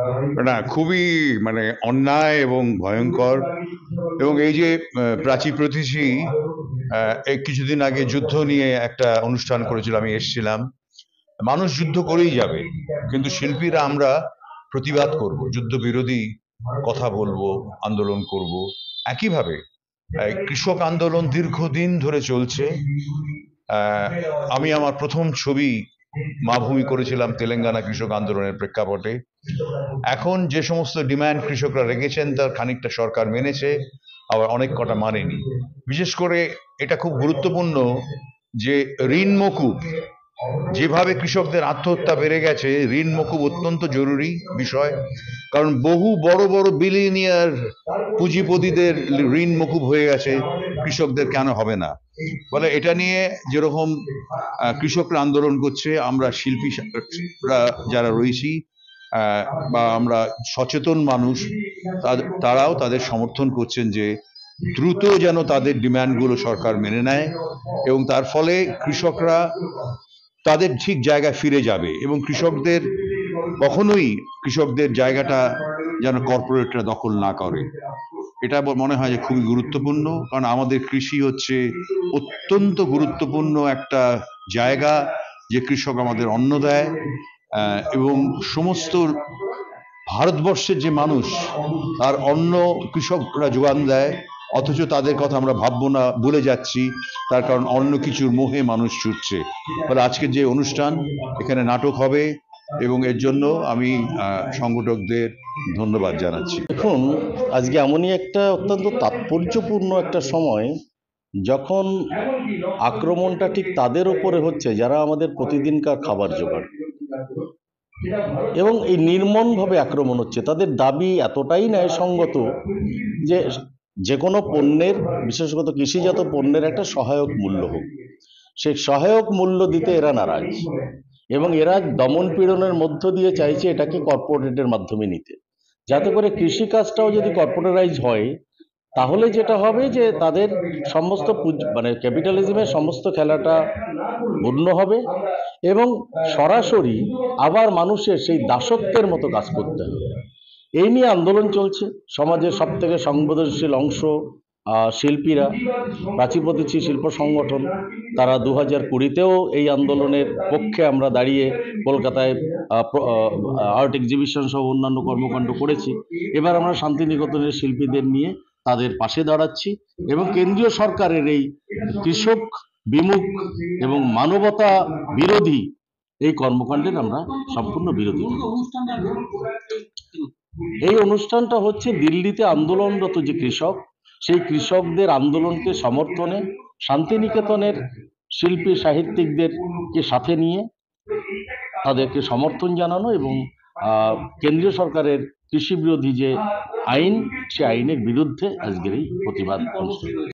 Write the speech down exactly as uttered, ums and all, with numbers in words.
না, খুবই মানে অন্যায় এবং ভয়ঙ্কর। এবং এই যে আহ, প্রাচী প্রতিচি আহ, এই কিছুদিন আগে যুদ্ধ নিয়ে একটা অনুষ্ঠান করেছিল, আমি এসেছিলাম। মানুষ যুদ্ধ করেই যাবে, কিন্তু শিল্পীরা আমরা প্রতিবাদ করব, যুদ্ধ বিরোধী কথা বলবো, আন্দোলন করব। একইভাবে আহ, কৃষক আন্দোলন দীর্ঘদিন ধরে চলছে। আহ, আমি আমার প্রথম ছবি মাভূমি করেছিলাম তেলেঙ্গানা কৃষক আন্দোলনের প্রেক্ষাপটে। এখন যে সমস্ত ডিমান্ড কৃষকরা রেখেছেন তার খানিকটা সরকার মেনেছে, আবার অনেক কটা মানেনি। বিশেষ করে এটা খুব গুরুত্বপূর্ণ যে ঋণ মকুব, যেভাবে কৃষকদের আত্মহত্যা বেড়ে গেছে, ঋণ মকুব অত্যন্ত জরুরি বিষয়। কারণ বহু বড় বড় বিলিয়নিয়ার পুঁজিপতিদের ঋণ মকুব হয়ে গেছে, কৃষকদের কেন হবে না? বলে এটা নিয়ে যেরকম আহ, কৃষকরা আন্দোলন করছে, আমরা শিল্পীরা যারা রয়েছি আহ, বা আমরা সচেতন মানুষ, তাদ- তারাও তাদের সমর্থন করছেন যে দ্রুত যেন তাদের ডিমান্ডগুলো সরকার মেনে নেয়, এবং তার ফলে কৃষকরা তাদের ঠিক জায়গায় ফিরে যাবে। এবং কৃষকদের কখনোই কৃষকদের জায়গাটা যেন কর্পোরেটরা দখল না করে, এটা ব- মনে হয় যে খুবই গুরুত্বপূর্ণ। কারণ আমাদের কৃষি হচ্ছে অত্যন্ত গুরুত্বপূর্ণ একটা জায়গা, যে কৃষক আমাদের অন্ন দেয়। আহ, এবং সমস্ত ভারতবর্ষের যে মানুষ, তার অন্ন কৃষকরা যোগান দেয়, অথচ তাদের কথা আমরা ভাববো না, ভুলে যাচ্ছি। তার কারণ অন্য কিছুর মোহে মানুষ ছুটছে। ফলে আজকের যে অনুষ্ঠান, এখানে নাটক হবে, এবং এর জন্য আমি আহ, সংগঠকদের ধন্যবাদ জানাচ্ছি। দেখুন, আজকে এমনই একটা অত্যন্ত তাৎপর্যপূর্ণ একটা সময়, যখন আক্রমণটা ঠিক তাদের ওপরে হচ্ছে যারা আমাদের প্রতিদিনকার খাবার জোগাড়, এবং এই নির্মমভাবে আক্রমণ হচ্ছে। তাদের দাবি এতটাই ন্যায়সঙ্গত যে যে কোনো পণ্যের, বিশেষত কৃষিজাত পণ্যের একটা সহায়ক মূল্য হোক। সেই সহায়ক মূল্য দিতে এরা নারাজ, এবং এরা দমন পীড়নের মধ্য দিয়ে চাইছে এটাকে কর্পোরেটের মাধ্যমে নিতে, যাতে করে কৃষিকাজটাও যদি কর্পোরেটাইজ হয়, তাহলে যেটা হবে যে তাদের সমস্ত পুঁজি- মানে ক্যাপিটালিজমের সমস্ত খেলাটা পূর্ণ হবে, এবং সরাসরি আবার মানুষের সেই দাসত্বের মতো কাজ করতে হবে। এই নিয়ে আন্দোলন চলছে। সমাজের সব থেকে সংবেদনশীল অংশ আহ, শিল্পীরা, প্রাচীপ্রতীচী শিল্প সংগঠন, তারা দু হাজার কুড়িতেও এই আন্দোলনের পক্ষে আমরা দাঁড়িয়ে কলকাতায় আর্ট এক্সিবিশন সহ অন্যান্য কর্মকাণ্ড করেছি। এবার আমরা শান্তিনিকেতনের শিল্পীদের নিয়ে তাদের পাশে দাঁড়াচ্ছি, এবং কেন্দ্রীয় সরকারের এই কৃষক বিমুখ এবং মানবতা বিরোধী এই কর্মকাণ্ডের আমরা সম্পূর্ণ বিরোধী। এই অনুষ্ঠানটা হচ্ছে দিল্লিতে আন্দোলনরত যে কৃষক, সেই কৃষকদের আন্দোলনকে সমর্থনে শান্তিনিকেতনের শিল্পী সাহিত্যিকদেরকে সাথে নিয়ে তাদেরকে সমর্থন জানানো, এবং আহ, কেন্দ্রীয় সরকারের কৃষি বিরোধী যে আইন, সে আইনের বিরুদ্ধে আজকের এই প্রতিবাদ অনুষ্ঠান।